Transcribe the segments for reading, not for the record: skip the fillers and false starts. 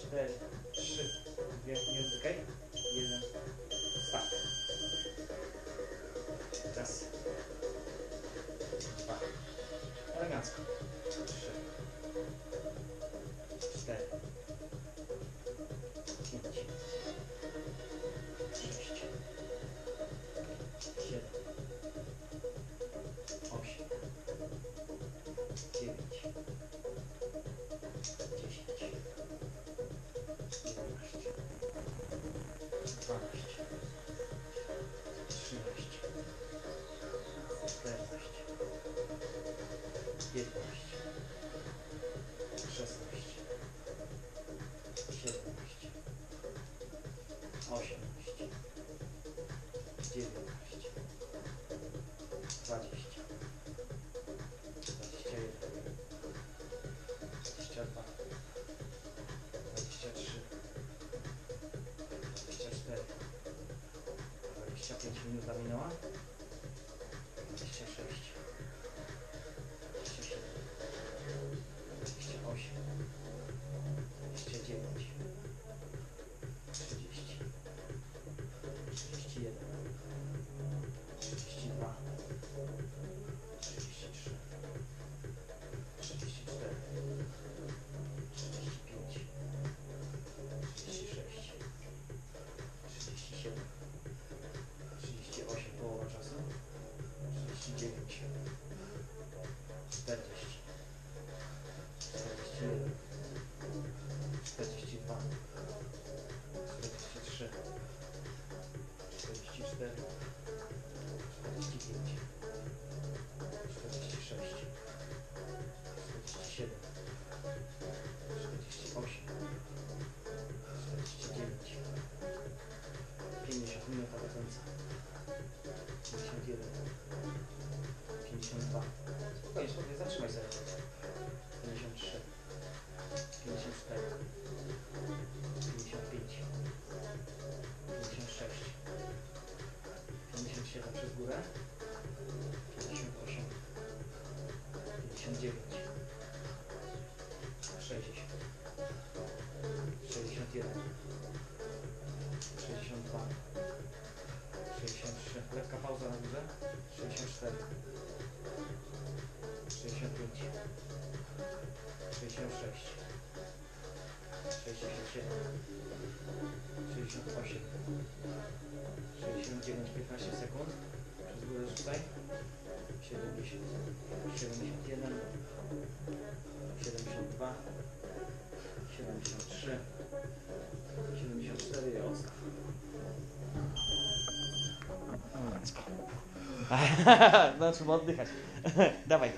4, 3, 2, nie odtykaj. 1, start. Raz. 2. Elegancko. 3. 4. 5. 6. 7. 8. 9. 10. 11. 12. 13. 14. 15. 16. 17. 18. 19. 20. 21. 22. 23. 24. 25 minuta minęła. 26. 27. 28. 29. 30. 31. 32. 33. 34. 35. 36. 37. 38, połowa czasu. 39. 40. 41. 42. 43. 44. 45. 46. 47. 48. 49. 50 minut do końca. 51. 52. Spokojnie, spokojnie, zatrzymaj sobie. 53. 54. 55. 56. 57 przez górę. 58. 59. 60. 61. 62. 63. Lekka pauza na górze. 64. 65. 66. 67. 68. 69. 15 sekund. Przez górę rzucaj. 70. 71. 72. 73. 74 i odstaw. No trzeba oddychać. Dawaj.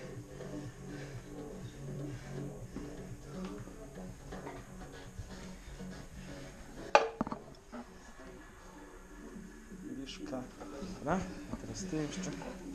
Mieszka. Dobra, a teraz ty jeszcze.